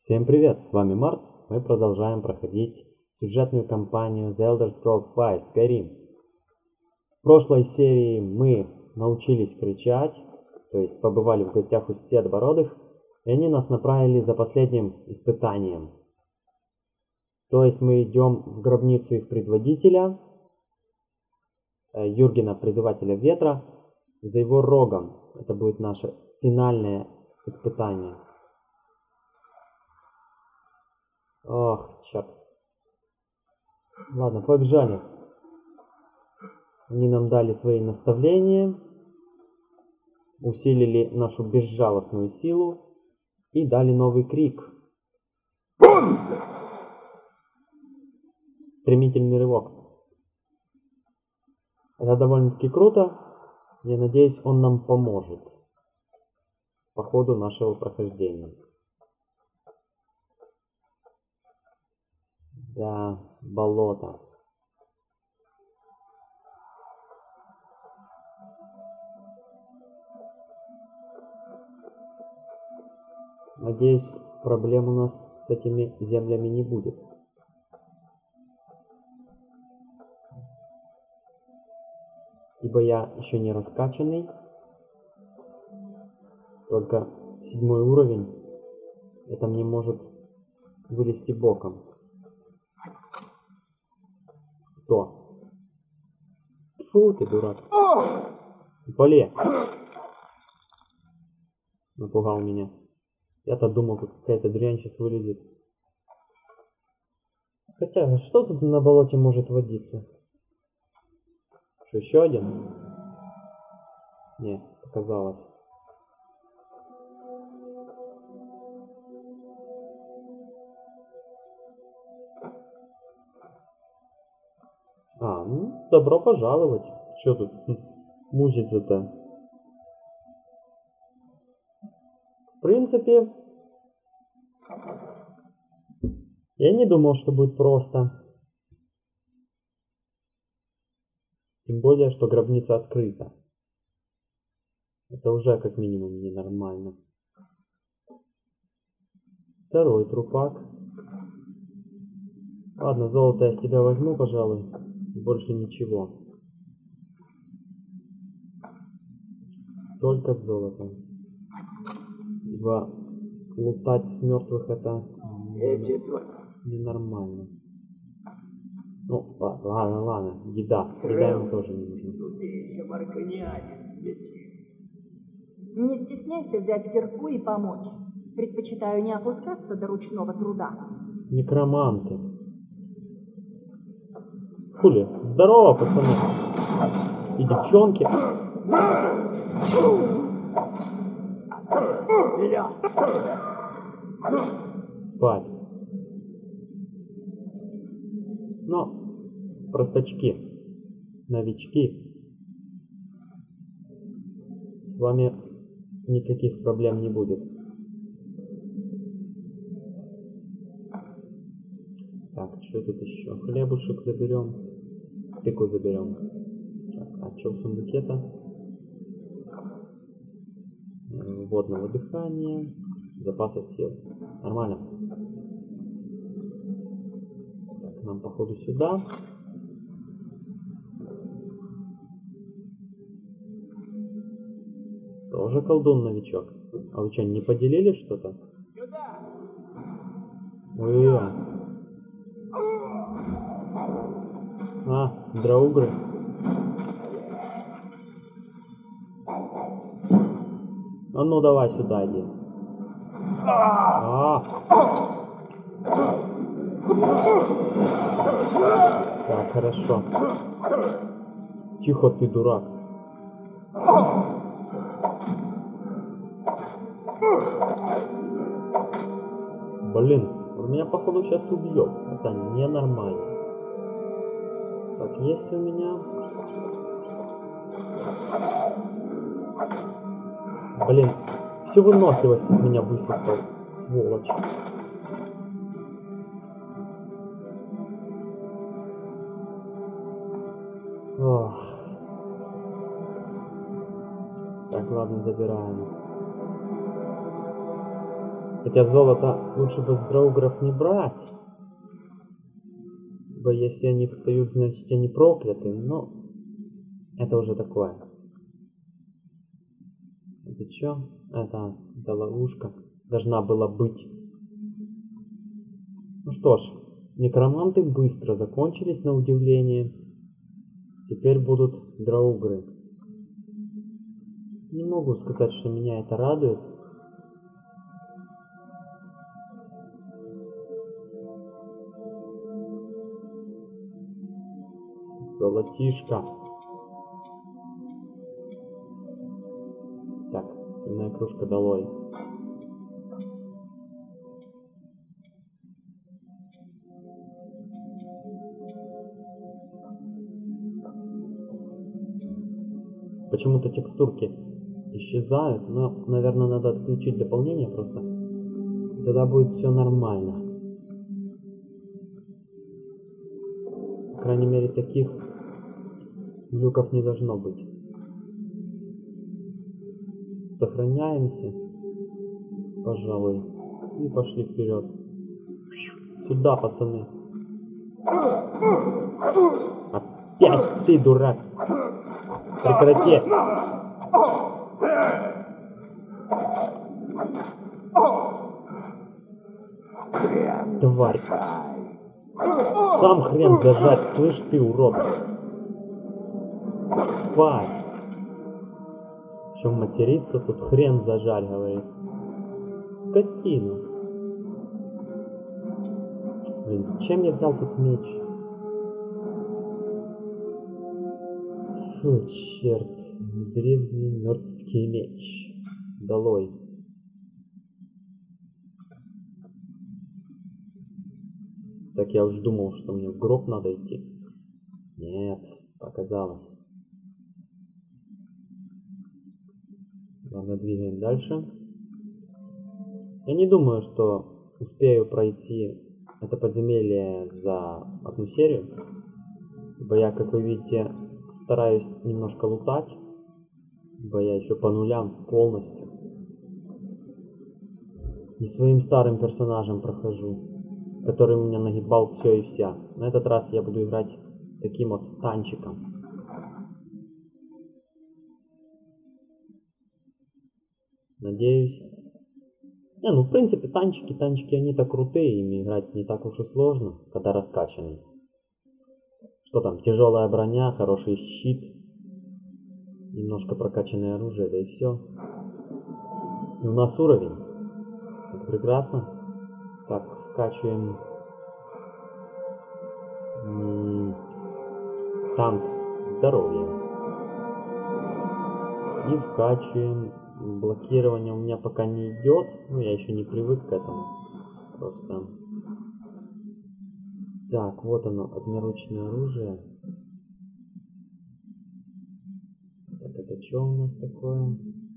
Всем привет, с вами Марс. Мы продолжаем проходить сюжетную кампанию The Elder Scrolls V Skyrim. В прошлой серии мы научились кричать, то есть побывали в гостях у Седобородых, и они нас направили за последним испытанием. То есть мы идем в гробницу их предводителя, Юргена, Призывателя Ветра, за его рогом. Это будет наше финальное испытание. Ох, черт. Ладно, побежали. Они нам дали свои наставления, усилили нашу безжалостную силу и дали новый крик. Стремительный рывок. Это довольно-таки круто. Я надеюсь, он нам поможет по ходу нашего прохождения. Да, болото. Надеюсь, проблем у нас с этими землями не будет. Ибо я еще не раскачанный. Только 7-й уровень. Это мне может вылезти боком. Кто? Фу, ты дурак. Поле. Напугал меня. Я-то думал, тут какая-то дрянь сейчас вылезет. Хотя, что тут на болоте может водиться? Что, еще один? Не, показалось. Ну, добро пожаловать. Что тут мучиться-то? В принципе, я не думал, что будет просто. Тем более, что гробница открыта. Это уже как минимум ненормально. Второй трупак. Ладно, золото я с тебя возьму, пожалуй. Больше ничего. Только золото. Ибо лутать с мертвых это ненормально. Ну, ладно. Еда. Еда ему тоже не нужна. Не стесняйся взять кирку и помочь. Предпочитаю не опускаться до ручного труда. Некроманты. Хули. Здорово, пацаны. И девчонки. Спать. Но простачки, новички, с вами никаких проблем не будет. Так, что тут еще? Хлебушек заберем, тыкву заберем. Так, а что в сундуке-то? Водного дыхания, запаса сил. Нормально. Так, нам походу сюда. Тоже колдун-новичок. А вы что, не поделили что-то? Сюда! Ой. Драугры. А ну давай сюда иди. Так, хорошо. Тихо, ты дурак. Блин, он меня походу сейчас убьет. Это ненормально. Так, есть у меня. Блин, всю выносливость из меня высосал, сволочь. Ох. Так, ладно, забираем. Хотя золото лучше бы с драугров не брать. Ибо если они встают, значит они прокляты. Но это уже такое. Это чё? Это ловушка. Должна была быть. Ну что ж, некроманты быстро закончились, на удивление. Теперь будут драугры. Не могу сказать, что меня это радует. Золотишко. Так, иная кружка долой. Почему-то текстурки исчезают, но, наверное, надо отключить дополнение просто. Тогда будет все нормально. По крайней мере, таких глюков не должно быть. Сохраняемся, пожалуй, и пошли вперед. Сюда, пацаны. Опять ты, дурак. Прекрати. Тварь. Сам хрен зажать, слышь ты, урод. Спать. Чем материться, тут хрен зажарь, говорит. Скотина. Блин, зачем я взял тут меч? Фу, черт. Древний нордский меч. Долой. Так я уж думал, что мне в гроб надо идти. Нет, показалось. Ладно, двигаем дальше. Я не думаю, что успею пройти это подземелье за одну серию. Ибо я, как вы видите, стараюсь немножко лутать. Ибо я еще по нулям полностью. И своим старым персонажем прохожу, который меня нагибал все и вся. На этот раз я буду играть таким вот танчиком. Надеюсь. В принципе, танчики они-то крутые, ими играть не так уж и сложно, когда раскачанный. Что там, тяжелая броня, хороший щит, немножко прокачанное оружие, да и все. И у нас уровень. Это прекрасно. Так, вкачиваем танк здоровья. И вкачиваем блокирование. У меня пока не идет. Я еще не привык к этому. Просто. Так, вот оно, одноручное оружие. Так, это что у нас такое?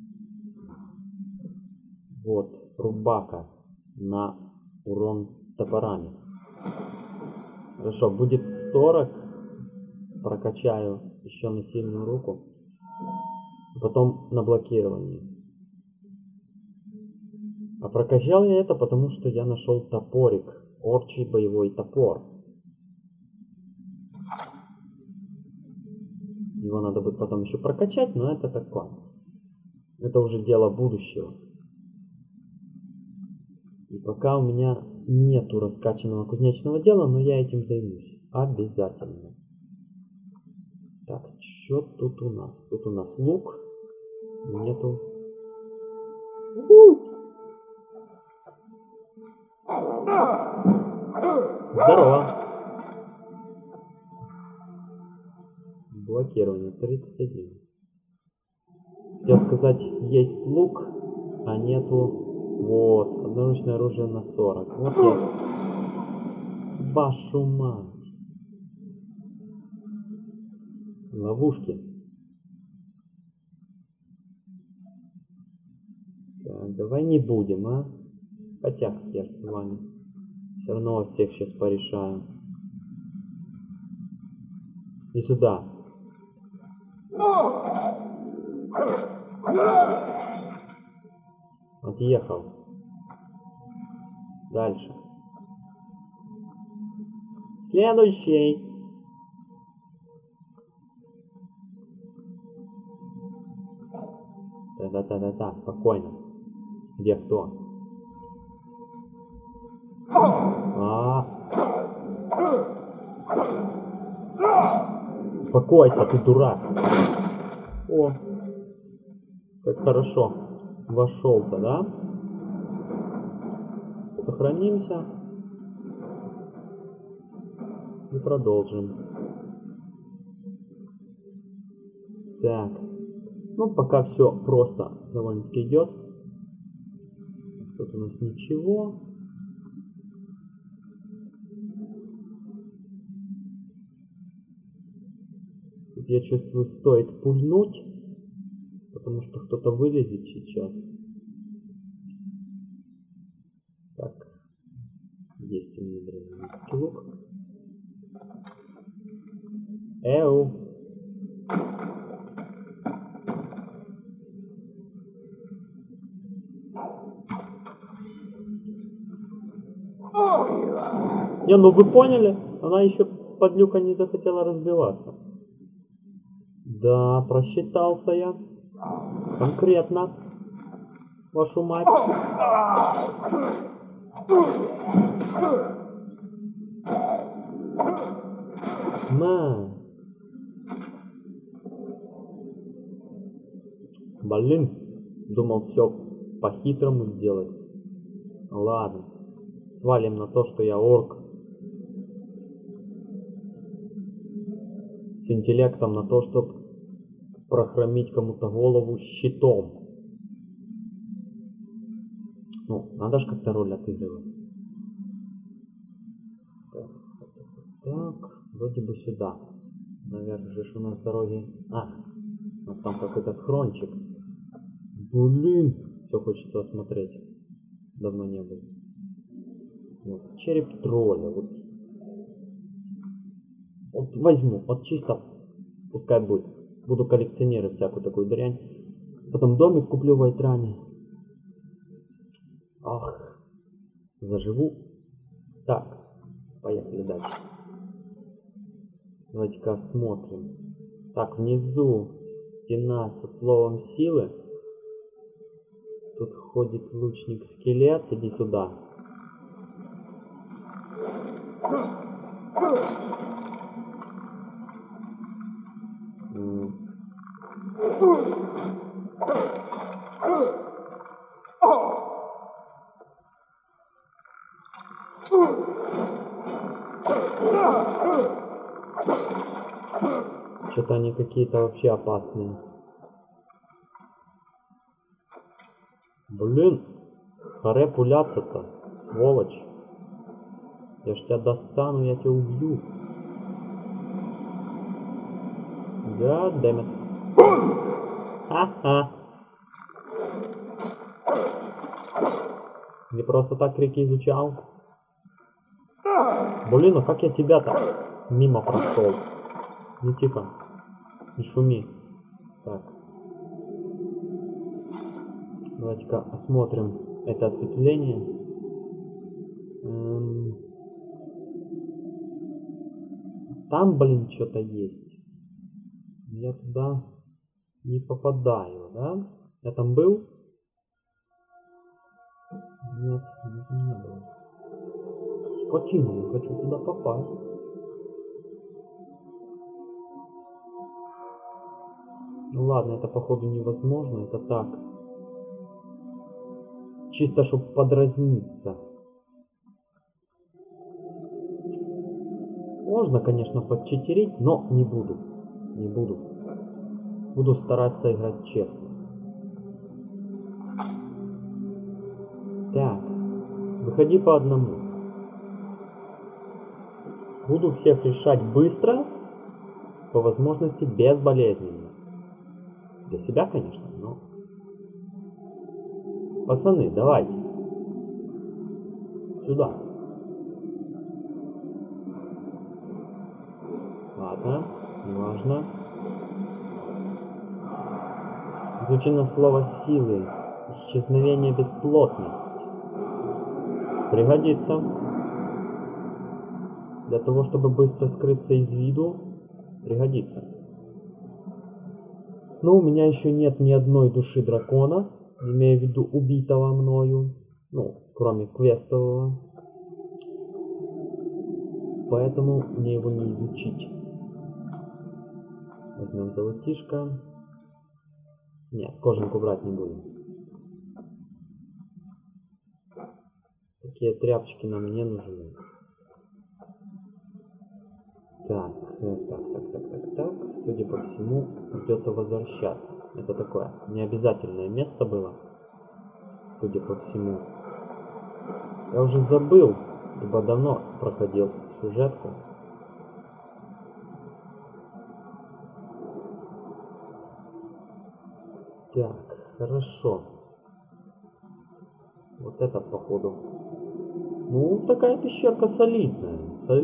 Вот, рубака на урон топорами. Хорошо, будет 40. Прокачаю еще на сильную руку. Потом на блокировании. А прокачал я это, потому что я нашел топорик. Орчий боевой топор. Его надо будет потом еще прокачать, но это такое. Это уже дело будущего. И пока у меня нету раскачанного кузнечного дела, но я этим займусь. Обязательно. Так, что тут у нас? Тут у нас лук. Нету. Здорово. Блокирование 31. Хотел сказать, есть лук, а нету. Вот, одноручное оружие на 40. Вот я. Вашу мать. Ловушки. Так, давай не будем, а? Хотя хер с вами. Все равно вас всех сейчас порешаю. И сюда. Отъехал. Дальше. Следующий. Да-да-да-да-да, спокойно. Где кто? Успокойся, ты дурак. О, как хорошо. Вошел-то, да? Сохранимся. И продолжим. Так. Ну, пока все просто довольно-таки идет. Тут у нас ничего. Тут я чувствую, стоит пульнуть, потому что кто-то вылезет сейчас. Так. Есть у меня древний лук. Эу. Не, ну вы поняли? Она еще подлюка не захотела разбиваться. Да, просчитался я. Конкретно. Вашу мать. На. Блин. Думал все по-хитрому сделать. Ладно. Свалим на то, что я орк. С интеллектом на то, чтобы прохромить кому-то голову щитом. Ну, надо же как-то роль отыгрывать. Так, вроде бы сюда. Наверное, же у нас дороги... у нас там какой-то схрончик. Блин, все хочется осмотреть. Давно не было. Вот, череп тролля. Вот возьму, вот чисто, пускай будет. Буду коллекционировать всякую такую дрянь. Потом домик куплю в Айтране. Ах, заживу. Так, поехали дальше. Давайте-ка осмотрим. Так, внизу стена со словом силы. Тут ходит лучник-скелет. Иди сюда. Что-то они какие-то вообще опасные. Блин, харе пуляться-то, сволочь. Я ж тебя достану, я тебя убью. Goddammit. Ха-ха. Не просто так крики изучал. Блин, а как я тебя-то мимо прошел? Ну тихо, не шуми. Так. Давайте-ка осмотрим это ответвление. Там, блин, что-то есть. Я туда не попадаю, да? Я там был? Нет, не было. Скотина, я хочу туда попасть. Ну ладно, это походу невозможно, это так. Чисто, чтобы подразниться. Можно, конечно, подчитерить, но не буду. Не буду. Буду стараться играть честно. Так. Выходи по одному. Буду всех решать быстро. По возможности безболезненно. Для себя, конечно, но... Пацаны, давайте. Сюда. Ладно, неважно. Изучено слово силы. Исчезновение бесплотность. Пригодится. Для того, чтобы быстро скрыться из виду, пригодится. Но у меня еще нет ни одной души дракона, имея в виду убитого мною, ну, кроме квестового. Поэтому мне его не изучить. Возьмем золотишко. Нет, кожанку брать не будем. Такие тряпочки нам не нужны. Так. Судя по всему, придется возвращаться. Это такое необязательное место было. Судя по всему. Я уже забыл, ибо давно проходил сюжетку. Так, хорошо. Вот это походу. Ну, такая пещерка солидная.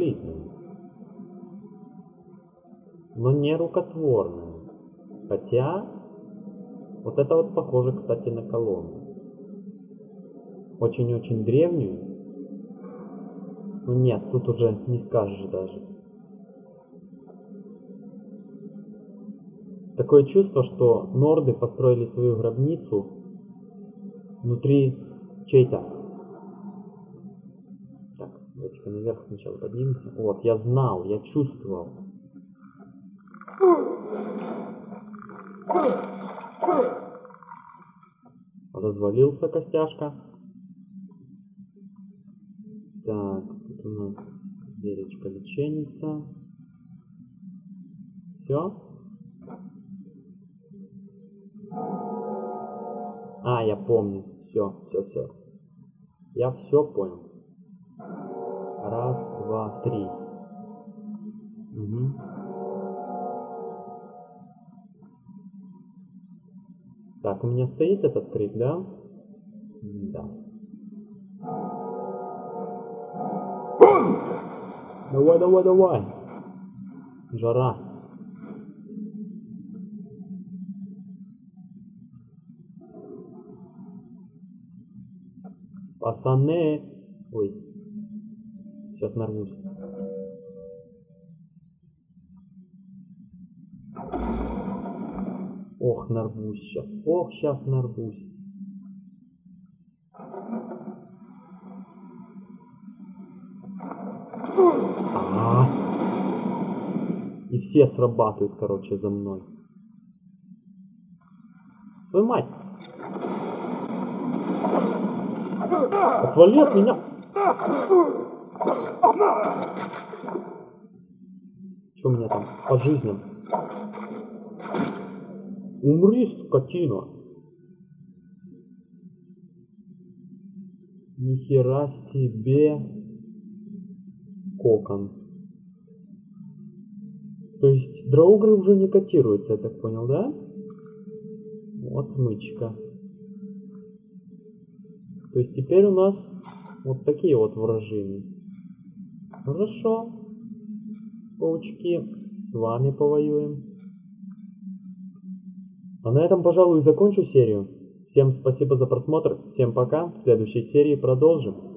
Но не рукотворная. Хотя, вот это вот похоже, кстати, на колонну. Очень-очень древнюю. Ну нет, тут уже не скажешь даже. Такое чувство, что норды построили свою гробницу внутри чей-то. Так, давайте-ка наверх сначала поднимемся. Вот, я знал, я чувствовал. Развалился костяшка. Так, тут у нас дверечка леченица. Все. А, я помню. Все. Я все понял. Раз, два, три. Угу. Так, у меня стоит этот крик, да? Да. Давай. Жара. Пацаны. Ой. Сейчас нарвусь. Ох, нарвусь сейчас. Сейчас нарвусь. И все срабатывают, короче, за мной. Твою мать! Отвали от меня! Что у меня там по жизням? Умри, скотина! Нихера себе кокон. То есть драугры уже не котируются, я так понял, да? Вот мычка. То есть теперь у нас вот такие вот вражины. Хорошо. Паучки, с вами повоюем. А на этом, пожалуй, закончу серию. Всем спасибо за просмотр. Всем пока. В следующей серии продолжим.